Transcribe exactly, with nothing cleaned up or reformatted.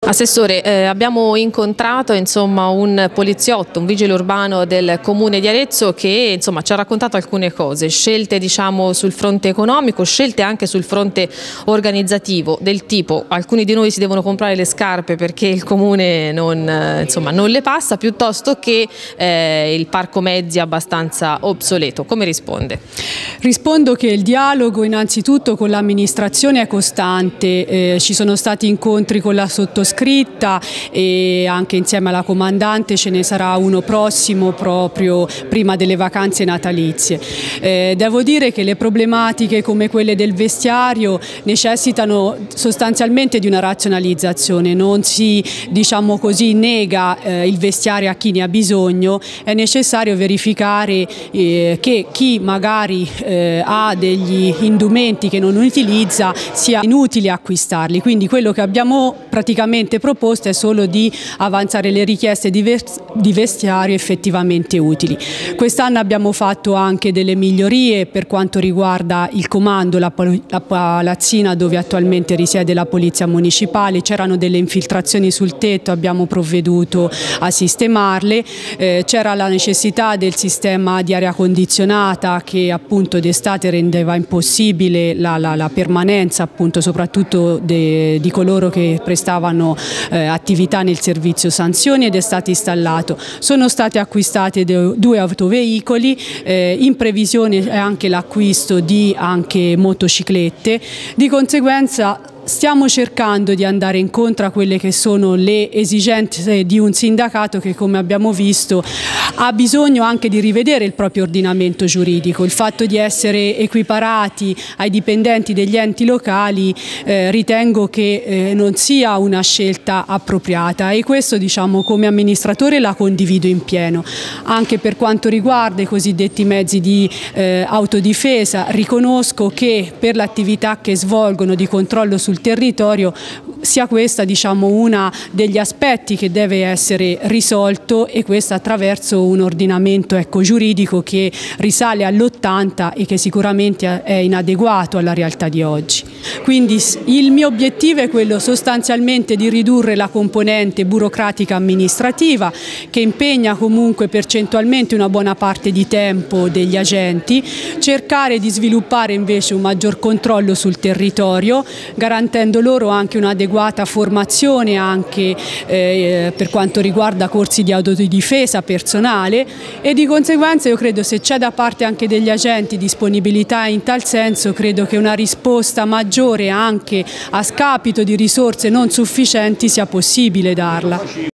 Assessore, eh, abbiamo incontrato insomma, un poliziotto, un vigile urbano del comune di Arezzo che insomma, ci ha raccontato alcune cose, scelte diciamo, sul fronte economico, scelte anche sul fronte organizzativo, del tipo alcuni di noi si devono comprare le scarpe perché il comune non, eh, insomma, non le passa, piuttosto che eh, il parco mezzi abbastanza obsoleto. Come risponde? Rispondo che il dialogo innanzitutto con l'amministrazione è costante, eh, ci sono stati incontri con la sottoscritta e anche insieme alla comandante ce ne sarà uno prossimo proprio prima delle vacanze natalizie. Eh, devo dire che le problematiche come quelle del vestiario necessitano sostanzialmente di una razionalizzazione, non si diciamo così nega eh, il vestiario a chi ne ha bisogno, è necessario verificare eh, che chi magari eh, ha degli indumenti che non utilizza sia inutile acquistarli, quindi quello che abbiamo praticamente proposto è solo di avanzare le richieste di vestiario effettivamente utili. Quest'anno abbiamo fatto anche delle migliorie per quanto riguarda il comando, la, la palazzina dove attualmente risiede la polizia municipale, c'erano delle infiltrazioni sul tetto, abbiamo provveduto a sistemarle, eh, c'era la necessità del sistema di aria condizionata che appunto d'estate rendeva impossibile la, la, la permanenza appunto soprattutto de, di coloro che prestavano Eh, attività nel servizio sanzioni ed è stato installato. Sono state acquistate due autoveicoli, eh, in previsione è anche l'acquisto di anche motociclette, di conseguenza stiamo cercando di andare incontro a quelle che sono le esigenze di un sindacato che, come abbiamo visto, ha bisogno anche di rivedere il proprio ordinamento giuridico. Il fatto di essere equiparati ai dipendenti degli enti locali eh, ritengo che eh, non sia una scelta appropriata e questo diciamo come amministratore la condivido in pieno. Anche per quanto riguarda i cosiddetti mezzi di eh, autodifesa, riconosco che per l'attività che svolgono di controllo sul territorio sia questa diciamo una degli aspetti che deve essere risolto e questo attraverso un ordinamento ecco, giuridico che risale all'ottanta e che sicuramente è inadeguato alla realtà di oggi. Quindi il mio obiettivo è quello sostanzialmente di ridurre la componente burocratica amministrativa che impegna comunque percentualmente una buona parte di tempo degli agenti, cercare di sviluppare invece un maggior controllo sul territorio, garantendo loro anche un'adeguata formazione anche eh, per quanto riguarda corsi di autodifesa personale e di conseguenza io credo se c'è da parte anche degli agenti disponibilità in tal senso credo che una risposta maggiore anche a scapito di risorse non sufficienti sia possibile darla.